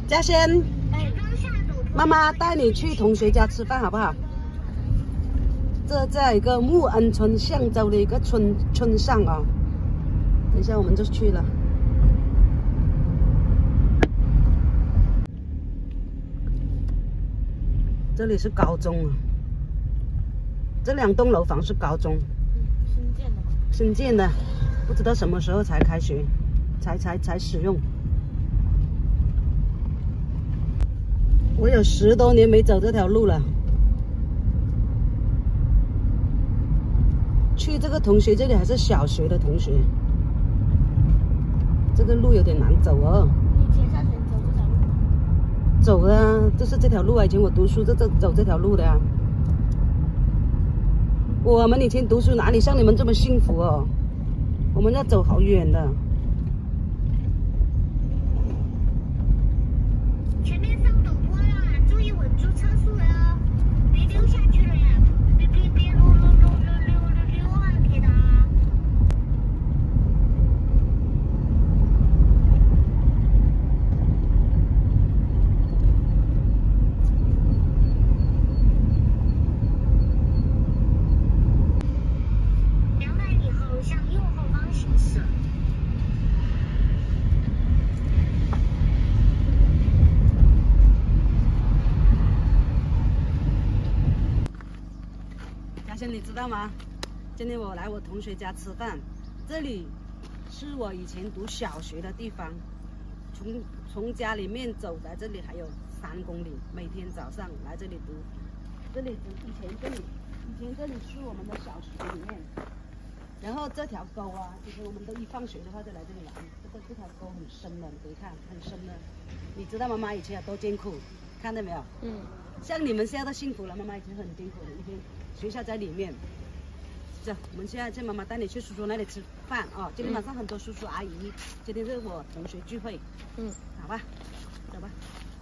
嘉轩，妈妈带你去同学家吃饭好不好？这在一个木恩村象州的一个村上啊、哦，等一下我们就去了。这里是高中啊，这2栋楼房是高中， 新建的吗？ 新建的，不知道什么时候才开学，才使用。我有10多年没走这条路了。去这个同学这里还是小学的同学，这个路有点难走哦。 你以前上学走这条路吗？ 走的啊，就是这条路啊。以前我读书走这条路的啊。我们以前读书哪里像你们这么幸福哦？我们要走好远的。 前面上陡坡了，注意稳住车速哟，别溜下去了呀！别溜啊，铁的。200米后向右后方行驶。 嘉轩，你知道吗？今天我来我同学家吃饭，这里是我以前读小学的地方，从家里面走来这里还有3公里，每天早上来这里读。这里以前这里是我们的小学里面，然后这条沟啊，其实我们都一放学的话就来这里玩。这条沟很深的，你可以看很深的。你知道妈妈以前有多艰苦，看到没有？嗯。像你们现在都幸福了，妈妈以前很艰苦的，一天学校在里面。走，我们现在妈妈带你去叔叔那里吃饭哦。今天晚上很多叔叔阿姨，今天是我同学聚会。嗯，好吧，走吧。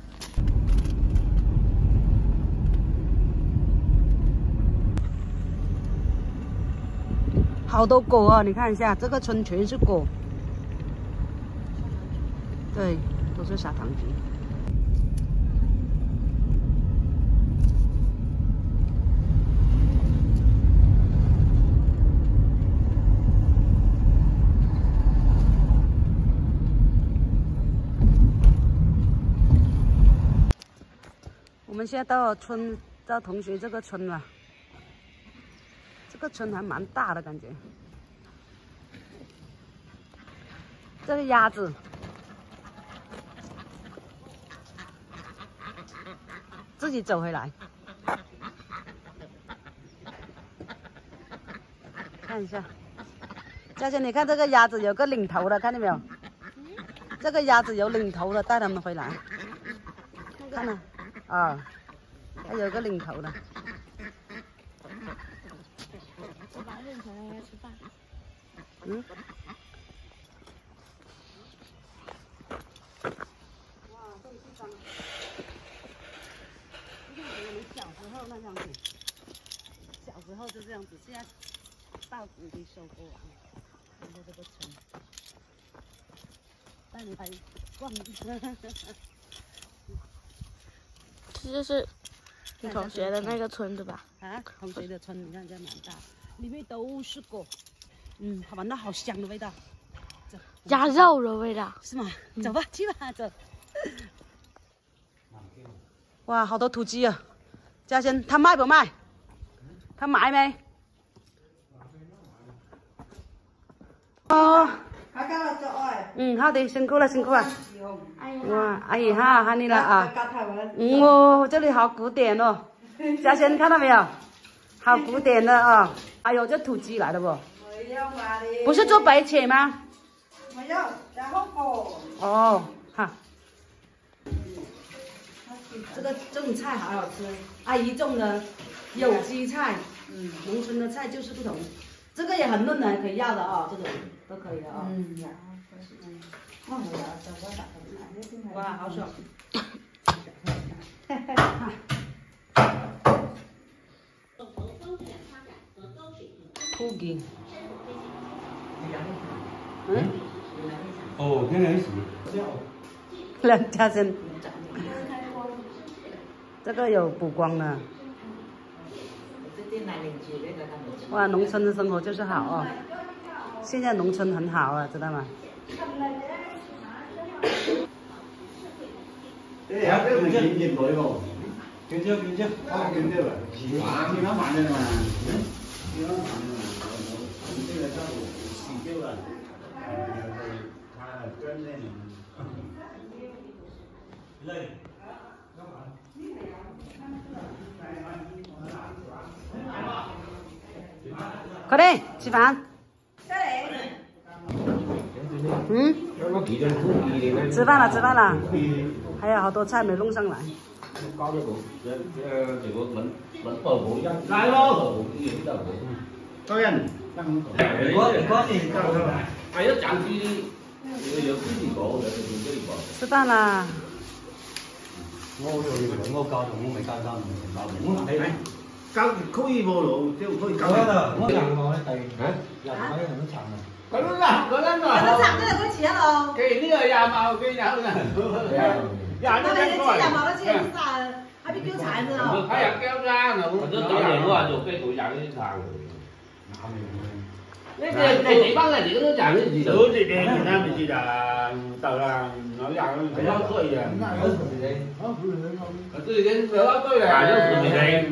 好多果哦，你看一下，这个村全是果。对，都是砂糖橘。我们现在到同学这个村了，这个村还蛮大的感觉。这个鸭子，自己走回来，看一下。嘉轩，你看这个鸭子有个领头的，看见没有？这个鸭子有领头的，带他们回来。看了。啊，还有个领头的。 我把它认成了要吃饭。 嗯。哇，这个地方，就是我们小时候那样子，小时候就这样子，现在稻谷已经收获了，看到这个村，带你来逛一圈。 这就是你同学的那个村对吧？ 啊，同学的村，你看这蛮大，里面都是果，闻到好香的味道。走， 鸭肉的味道是吗？走吧，去吧，走。哇，好多土鸡啊！嘉轩，他卖不卖？他买没？哦。好的，辛苦了，辛苦了。哇，阿姨哈，喊你了啊。哦，这里好古典哦。嘉轩看到没有？好古典的啊！哎呦，这土鸡来的不？不是做白切吗？没有，然后哦，哈。这种菜好好吃，阿姨种的有机菜，农村的菜就是不同。这个也很嫩的，可以要的啊、这种都可以的啊、哇，好爽！土鸡。哦，跟人一起。两家人。 这个有补光的。哇，农村的生活就是好哦。现在农村很好啊，知道吗？ 对呀，这个经济多哟。经济，啊，经济了，啊，你看慢点嘛，你看慢点嘛，这个叫洗旧了，他真的，累，干嘛？ 快点吃饭。嗯，吃饭了，吃饭了，还有好多菜没弄上来。 来喽！高人， 吃饭啦。 我教同我未教教我係教可以無路，即係可以教。我人講咧第人喺度都慘啊！嗰啲啦，嗰啲嘛。嗰啲都係錢咯。佢呢個廿萬，佢有啦。廿蚊一個。廿萬都錢曬，喺邊叫產啫？喺入叫啦，我都找人話做飛圖人啲產。你幫人哋都講你都是的，他們是的，到了老兩個比較對的。對的，比較對的。就是的。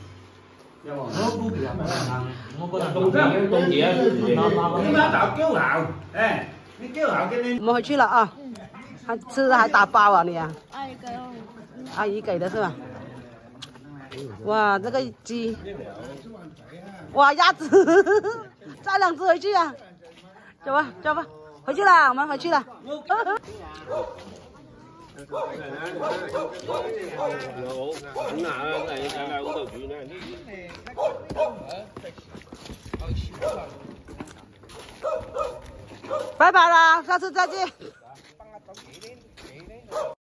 你媽打叫好，哎，你叫好給你。 我们回去了啊，还吃的还打包啊你啊？阿姨给的是吧？哇，这个鸡，哇，鸭子，抓2只回去啊！走吧，走吧，回去了，我们回去了。拜拜啦，下次再见。